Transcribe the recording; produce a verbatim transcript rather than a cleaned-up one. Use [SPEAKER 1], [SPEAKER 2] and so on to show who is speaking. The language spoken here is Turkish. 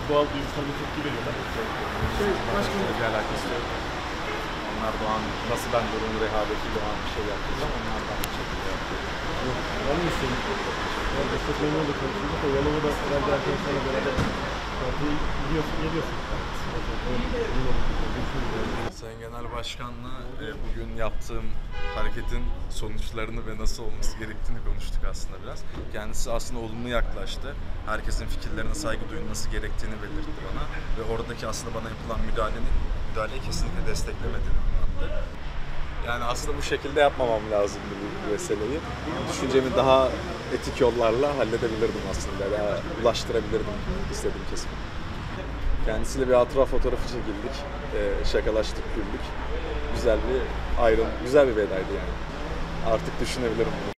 [SPEAKER 1] doğal duygusal bir tepki veriyorlar. Şey, başkanım.
[SPEAKER 2] Bir alakası yok. Onlar da o an nasıl ben durum rehavetiyle o an bir şey yapacağım, onlar da bir şekilde yapıyor.
[SPEAKER 1] Var mı istedim? Yani destek memnun da konuşuldu da Yalova'da herhalde arkadaşlarla beraber partiyi gidiyorsun, geliyorsun.
[SPEAKER 2] Sayın Genel Başkan'la e, bugün yaptığım hareketin sonuçlarını ve nasıl olması gerektiğini konuştuk aslında biraz. Kendisi aslında olumlu yaklaştı. Herkesin fikirlerine saygı duyulması gerektiğini belirtti bana ve oradaki aslında bana yapılan müdahalenin müdahaleyi kesinlikle desteklemediğini anlattı. Yani aslında bu şekilde yapmamam lazımdı bu meseleyi. Düşüncemi daha etik yollarla halledebilirdim aslında, daha ulaştırabilirdim istediğim kesime. Kendisiyle bir hatıra fotoğrafı çekildik, ee, şakalaştık, güldük. Güzel bir ayrım, güzel bir vedaydı yani. Artık düşünebilirim bunu.